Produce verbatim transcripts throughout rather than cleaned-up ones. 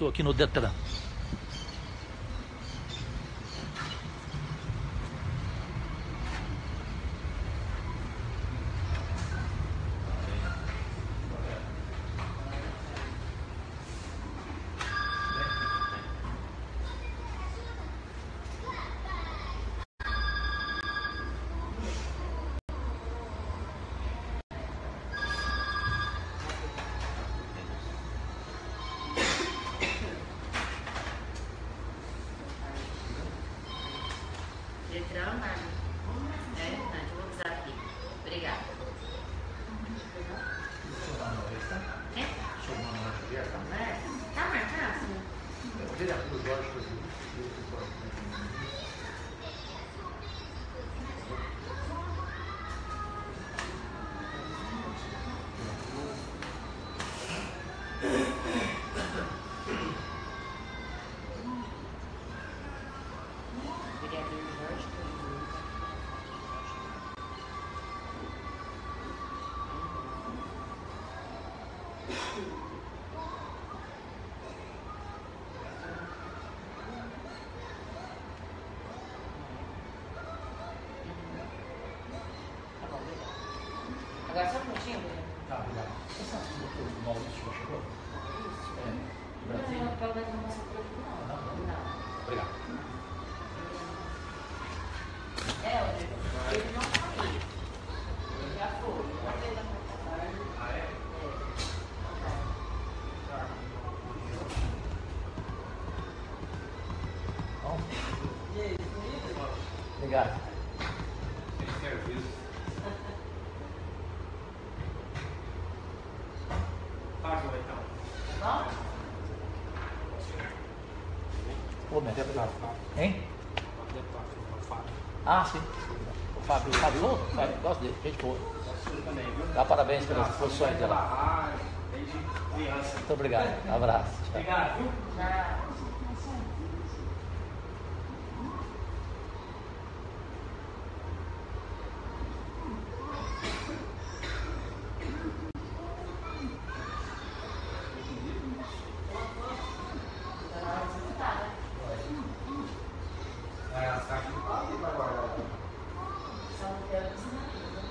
estou aqui no Detran. Detran, Marlon. É, Nath, eu vou avisar aqui. Obrigada. É? É? Tá marcado? Vereador Jorge, Vereador Jorge. Tá bom, obrigada. Agora só um minutinho, Bruno. tá, obrigado. Você sabe que o Maurício já chegou? É, Brasil? Não, pelo menos não passou por aqui, não. Não, não. Não. Obrigado. É, Rodrigo, ele não tá aí. Ele já foi. Uma vez na tarde. Ah, é? Bom. Obrigado. Tem serviço. Pagou então. Tá bom? Ô, meu Deus, hein? Ah, sim. O Fábio, o Fábio, ô, Fábio, gosto dele, gente boa. Dá parabéns pelas posições dela. Desde criança. Muito obrigado. Um abraço. Tchau. Obrigado, viu? Já. É, as caixas de pau e vai guardar. São teus, né?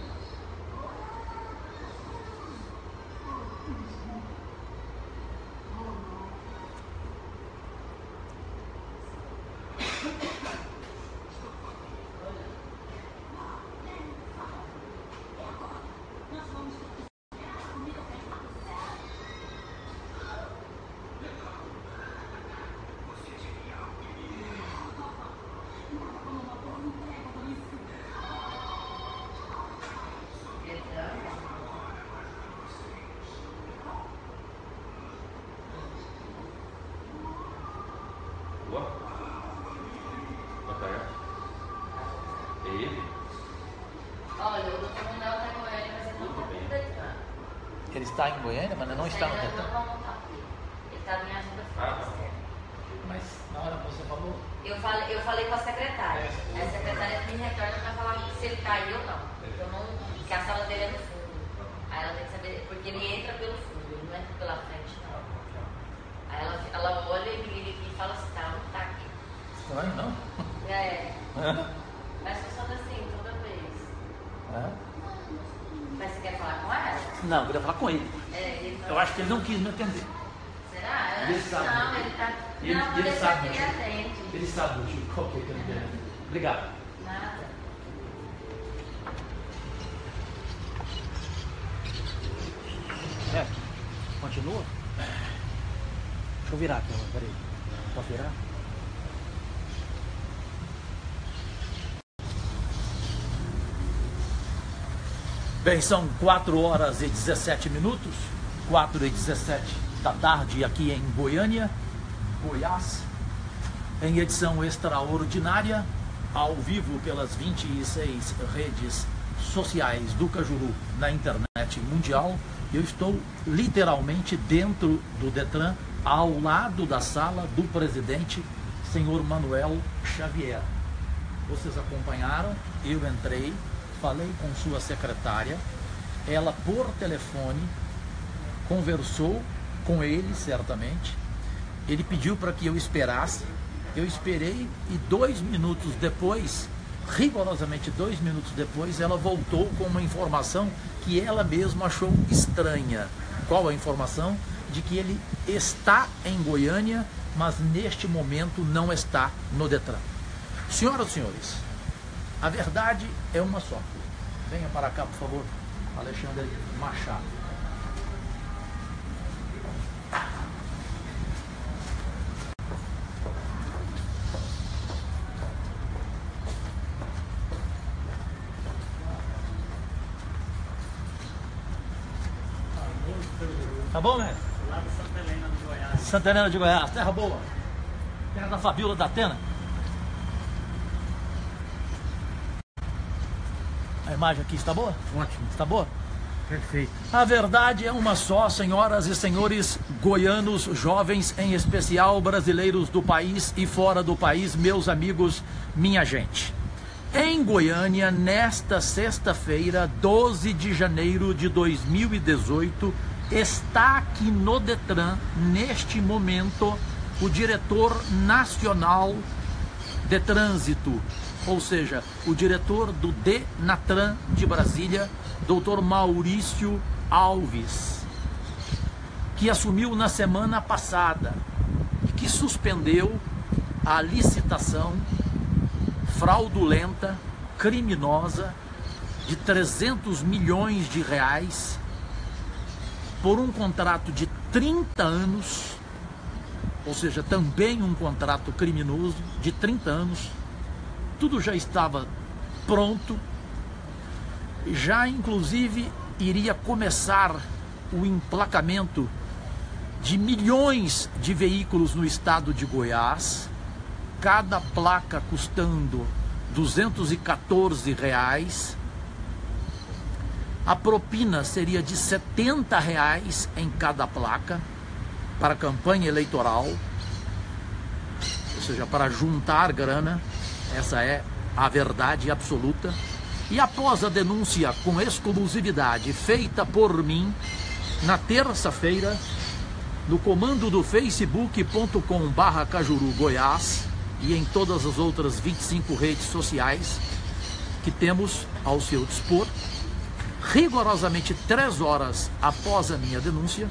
Boa. Bota É ele? Olha, o doutor Manuel está em Goiânia, mas ele não está no Detran. Ele está em Goiânia, mas não está no Ele Detran. não está aqui. Ele está em ajuda financeira. Mas na hora que você falou, Eu falei, eu falei com a secretária. A secretária me retorna para falar se ele caiu ou não. Eu não. Que a sala dele é no fundo. Aí ela tem que saber, porque ele entra pelo fundo, ele não entra pela frente, não. Aí ela, ela olha e me liga aqui e fala assim, tá, não tá aqui. estranho, não? É. Mas funciona assim, toda vez. É. Mas você quer falar com ela? Não, eu queria falar com ele. É, ele Eu acho que ele não quis me atender. Será? Eu Ele acho que sabe. Não, ele tá. Ele, não, vou ele deixar sabe que o ele motivo. atende. Ele sabe o motivo. Qual que é que ele quer? Obrigado. Nada. É. Continua? Deixa eu virar aqui, ó. Peraí. Posso virar? Bem, são quatro horas e dezessete minutos, quatro e dezessete da tarde aqui em Goiânia, Goiás, em edição extraordinária, ao vivo pelas vinte e seis redes sociais do Cajuru na internet mundial. Eu estou literalmente dentro do Detran, ao lado da sala do presidente, senhor Manuel Xavier. Vocês acompanharam, eu entrei, falei com sua secretária, ela por telefone conversou com ele certamente ele pediu para que eu esperasse, eu esperei e dois minutos depois, rigorosamente dois minutos depois, ela voltou com uma informação que ela mesma achou estranha. Qual a informação? De que ele está em Goiânia, mas neste momento não está no Detran. Senhoras e senhores, a verdade é uma só. Venha para cá, por favor, Alexandre Machado. Tá bom, né? Lá de Santa Helena de Goiás. Santa Helena de Goiás, terra boa. Terra da Fabiola da Atena. A imagem aqui está boa? Ótimo. Está boa? Perfeito. A verdade é uma só, senhoras e senhores goianos, jovens, em especial brasileiros do país e fora do país, meus amigos, minha gente. Em Goiânia, nesta sexta-feira, doze de janeiro de dois mil e dezoito, está aqui no Detran, neste momento, o diretor nacional de trânsito, ou seja, o diretor do Denatran de Brasília, doutor Maurício Alves, que assumiu na semana passada e que suspendeu a licitação fraudulenta, criminosa, de trezentos milhões de reais por um contrato de trinta anos, ou seja, também um contrato criminoso de trinta anos. Tudo já estava pronto, já inclusive iria começar o emplacamento de milhões de veículos no estado de Goiás, cada placa custando duzentos e quatorze reais. A propina seria de setenta reais em cada placa para campanha eleitoral, ou seja, para juntar grana. Essa é a verdade absoluta. E após a denúncia com exclusividade feita por mim, na terça-feira, no comando do facebook ponto com barra Cajuru Goiás e em todas as outras vinte e cinco redes sociais que temos ao seu dispor, rigorosamente três horas após a minha denúncia,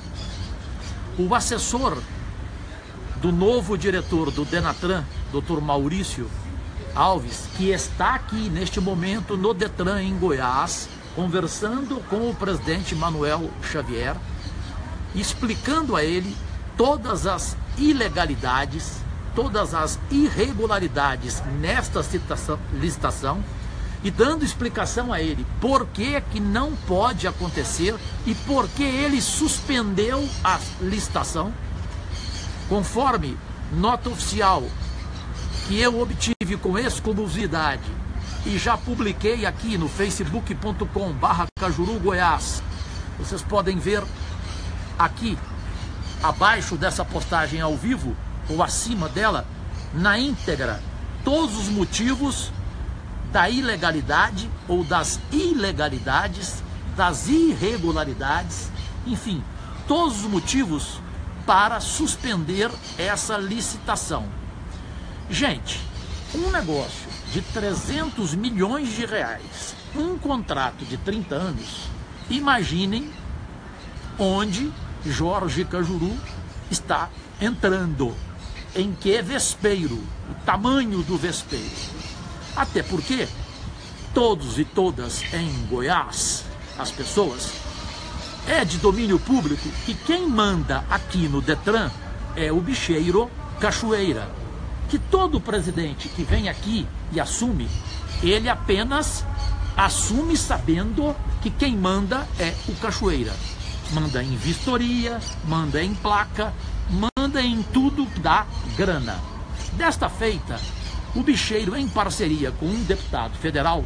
o assessor do novo diretor do Denatran, doutor Maurício Alves, que está aqui neste momento no Detran em Goiás, conversando com o presidente Manuel Xavier, explicando a ele todas as ilegalidades, todas as irregularidades nesta citação, licitação, e dando explicação a ele por que que não pode acontecer e por que ele suspendeu a licitação, conforme nota oficial que eu obtive com exclusividade e já publiquei aqui no facebook ponto com barra Cajuru Goiás. Vocês podem ver aqui abaixo dessa postagem ao vivo ou acima dela, na íntegra, todos os motivos da ilegalidade ou das ilegalidades, das irregularidades, enfim, todos os motivos para suspender essa licitação. Gente, um negócio de trezentos milhões de reais, um contrato de trinta anos, imaginem onde Jorge Cajuru está entrando, em que vespeiro, o tamanho do vespeiro. Até porque todos e todas em Goiás, as pessoas, é de domínio público que quem manda aqui no Detran é o bicheiro Cachoeira, que todo presidente que vem aqui e assume, ele apenas assume sabendo que quem manda é o Cachoeira. Manda em vistoria, manda em placa, manda em tudo que dá grana. Desta feita, o bicheiro, em parceria com um deputado federal,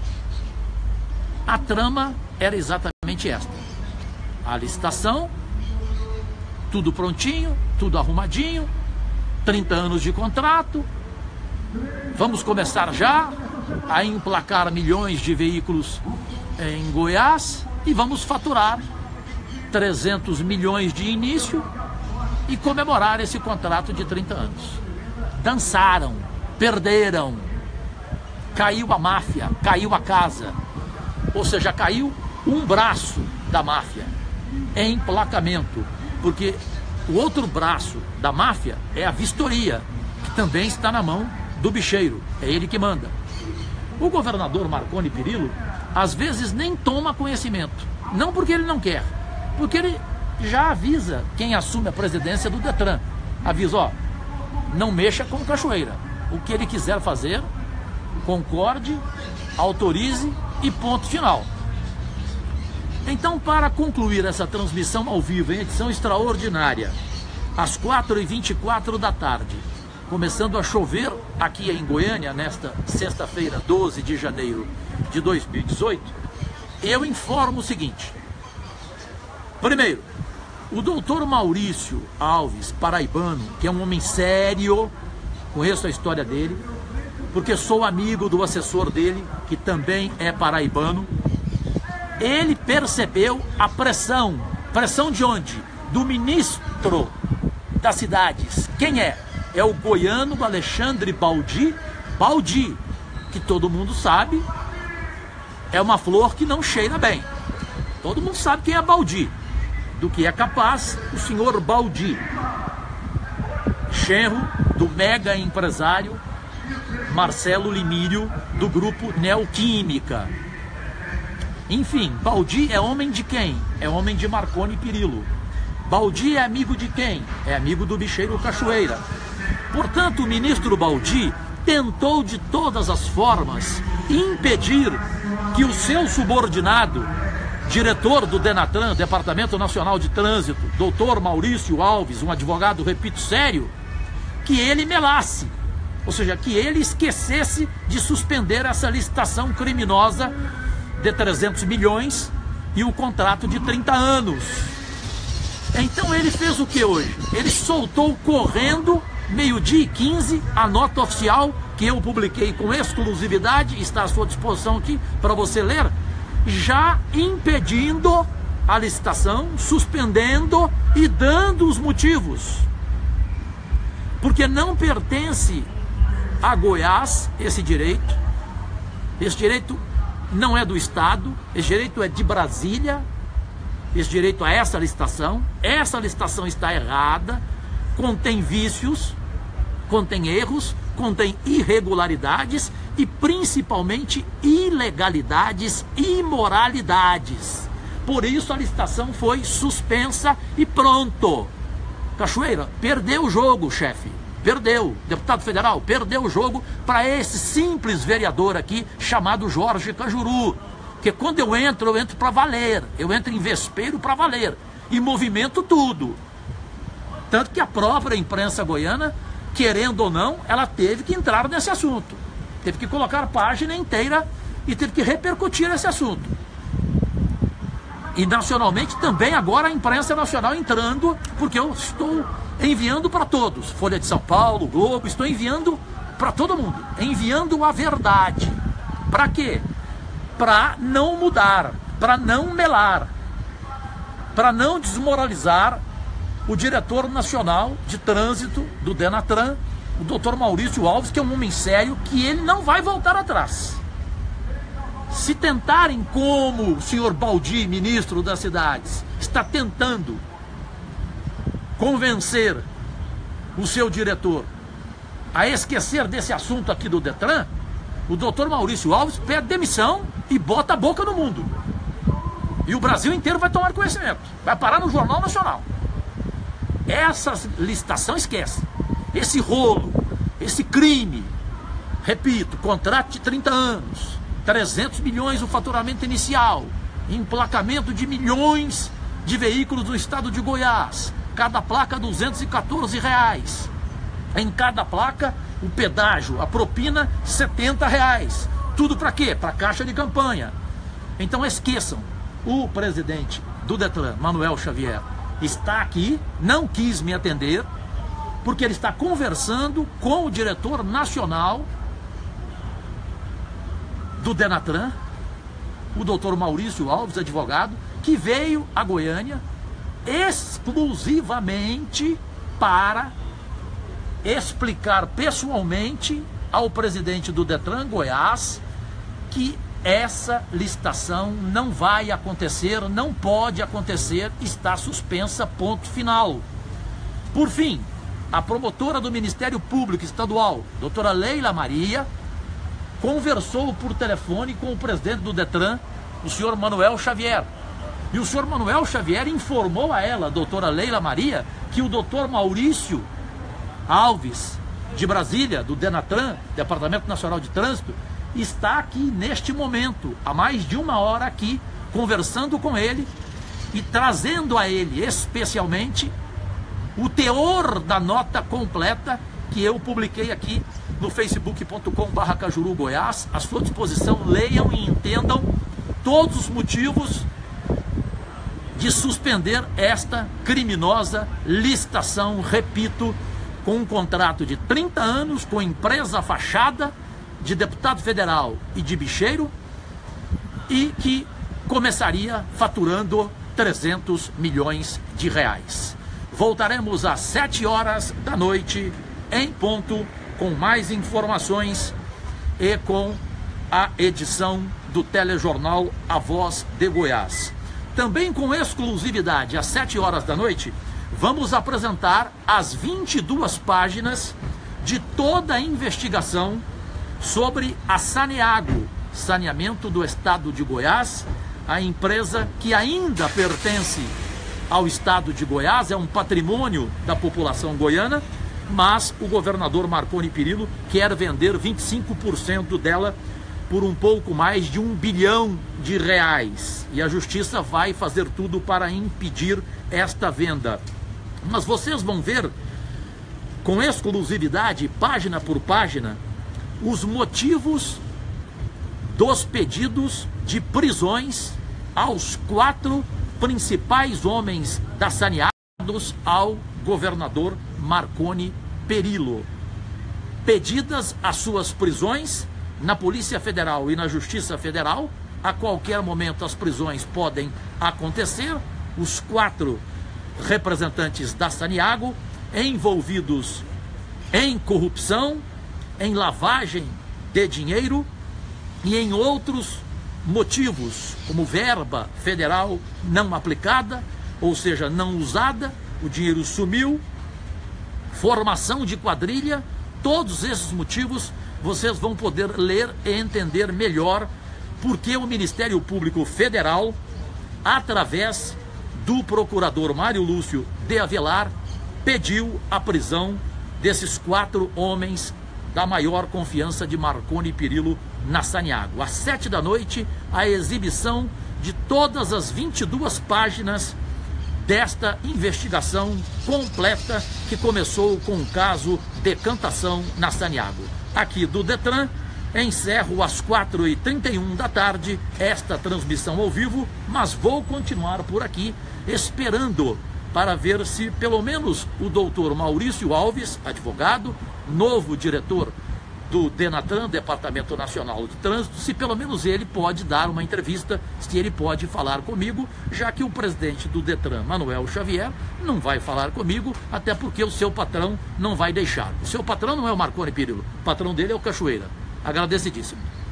a trama era exatamente esta. A licitação, tudo prontinho, tudo arrumadinho, trinta anos de contrato, vamos começar já a emplacar milhões de veículos em Goiás e vamos faturar trezentos milhões de início e comemorar esse contrato de trinta anos. Dançaram, perderam, caiu a máfia, caiu a casa, ou seja, caiu um braço da máfia em emplacamento, porque o outro braço da máfia é a vistoria, que também está na mão do bicheiro, é ele que manda. O governador Marconi Perillo, às vezes, nem toma conhecimento, não porque ele não quer, porque ele já avisa quem assume a presidência do Detran, avisa, ó, não mexa com Cachoeira, o que ele quiser fazer, concorde, autorize e ponto final. Então, para concluir essa transmissão ao vivo, em edição extraordinária, às quatro e vinte e quatro da tarde, começando a chover aqui em Goiânia, nesta sexta-feira, doze de janeiro de dois mil e dezoito, eu informo o seguinte. Primeiro, o doutor Maurício Alves, paraibano, que é um homem sério, conheço a história dele, porque sou amigo do assessor dele, que também é paraibano. Ele percebeu a pressão. Pressão de onde? Do ministro das cidades. Quem é? É o goiano Alexandre Baldi. Baldi, que todo mundo sabe, é uma flor que não cheira bem. Todo mundo sabe quem é Baldi. Do que é capaz o senhor Baldi, genro do mega empresário Marcelo Limírio, do grupo Neoquímica. Enfim, Baldi é homem de quem? É homem de Marconi Perillo. Baldi é amigo de quem? É amigo do bicheiro Cachoeira. Portanto, o ministro Baldi tentou de todas as formas impedir que o seu subordinado, diretor do Denatran, Departamento Nacional de Trânsito, doutor Maurício Alves, um advogado, repito, sério, que ele melasse, ou seja, que ele esquecesse de suspender essa licitação criminosa de trezentos milhões e o contrato de trinta anos. Então ele fez o que hoje? Ele soltou correndo, meio-dia e quinze, a nota oficial que eu publiquei com exclusividade, está à sua disposição aqui para você ler, já impedindo a licitação, suspendendo e dando os motivos. Porque não pertence a Goiás esse direito, esse direito não é do Estado, esse direito é de Brasília, esse direito a essa licitação, essa licitação está errada, contém vícios, contém erros, contém irregularidades e principalmente ilegalidades, imoralidades. Por isso a licitação foi suspensa e pronto. Cachoeira, perdeu o jogo, chefe. Perdeu. Deputado federal, perdeu o jogo para esse simples vereador aqui chamado Jorge Cajuru. Porque quando eu entro, eu entro para valer. Eu entro em vespeiro para valer. E movimento tudo. Tanto que a própria imprensa goiana, querendo ou não, ela teve que entrar nesse assunto. Teve que colocar a página inteira e teve que repercutir esse assunto. E nacionalmente também agora a imprensa nacional entrando, porque eu estou enviando para todos. Folha de São Paulo, Globo, estou enviando para todo mundo. Enviando a verdade. Para quê? Para não mudar, para não melar, para não desmoralizar o diretor nacional de trânsito do Denatran, o doutor Maurício Alves, que é um homem sério, que ele não vai voltar atrás. Se tentarem, como o senhor Baldi, ministro das cidades, está tentando convencer o seu diretor a esquecer desse assunto aqui do Detran, o doutor Maurício Alves pede demissão e bota a boca no mundo. E o Brasil inteiro vai tomar conhecimento. Vai parar no Jornal Nacional. Essa licitação esquece. Esse rolo, esse crime, repito, contrato de trinta anos, trezentos milhões o faturamento inicial, emplacamento de milhões de veículos do estado de Goiás, cada placa duzentos e quatorze reais. Em cada placa, o pedágio, a propina, setenta reais. Tudo para quê? Para caixa de campanha. Então esqueçam, o presidente do Detran, Manuel Xavier, está aqui, não quis me atender, porque ele está conversando com o diretor nacional do Denatran, o doutor Maurício Alves, advogado, que veio a Goiânia exclusivamente para explicar pessoalmente ao presidente do Detran Goiás que essa licitação não vai acontecer, não pode acontecer, está suspensa, ponto final. Por fim, a promotora do Ministério Público Estadual, doutora Leila Maria, conversou por telefone com o presidente do Detran, o senhor Manuel Xavier. E o senhor Manuel Xavier informou a ela, a doutora Leila Maria, que o doutor Maurício Alves, de Brasília, do Denatran, Departamento Nacional de Trânsito, está aqui neste momento, há mais de uma hora aqui, conversando com ele e trazendo a ele especialmente o teor da nota completa que eu publiquei aqui no facebook ponto com barra Cajuru Goiás, à sua disposição. Leiam e entendam todos os motivos de suspender esta criminosa licitação, repito, com um contrato de trinta anos, com empresa fachada, de deputado federal e de bicheiro, e que começaria faturando trezentos milhões de reais. Voltaremos às sete horas da noite, em ponto, com mais informações e com a edição do telejornal A Voz de Goiás. Também com exclusividade, às sete horas da noite, vamos apresentar as vinte e duas páginas de toda a investigação sobre a Saneago, Saneamento do Estado de Goiás, a empresa que ainda pertence ao Estado de Goiás, é um patrimônio da população goiana, mas o governador Marconi Perillo quer vender vinte e cinco por cento dela por um pouco mais de um bilhão de reais. E a justiça vai fazer tudo para impedir esta venda. Mas vocês vão ver, com exclusividade, página por página, os motivos dos pedidos de prisões aos quatro principais homens da Saneados ao governador Marconi Perillo. Pedidas as suas prisões na Polícia Federal e na Justiça Federal. A qualquer momento as prisões podem acontecer. Os quatro representantes da Saneago envolvidos em corrupção, em lavagem de dinheiro e em outros motivos, como verba federal não aplicada, ou seja, não usada, o dinheiro sumiu, formação de quadrilha. Todos esses motivos vocês vão poder ler e entender melhor porque o Ministério Público Federal, através do procurador Mário Lúcio de Avelar, pediu a prisão desses quatro homens da maior confiança de Marconi Perillo na Saneago. Às sete da noite, a exibição de todas as vinte e duas páginas desta investigação completa que começou com o caso Decantação na Saneago. Aqui do Detran, encerro às quatro e trinta e um da tarde esta transmissão ao vivo, mas vou continuar por aqui esperando para ver se pelo menos o doutor Maurício Alves, advogado, novo diretor do Denatran, Departamento Nacional de Trânsito, se pelo menos ele pode dar uma entrevista, se ele pode falar comigo, já que o presidente do Detran, Manuel Xavier, não vai falar comigo, até porque o seu patrão não vai deixar. O seu patrão não é o Marconi Perillo, o patrão dele é o Cachoeira. Agradecidíssimo.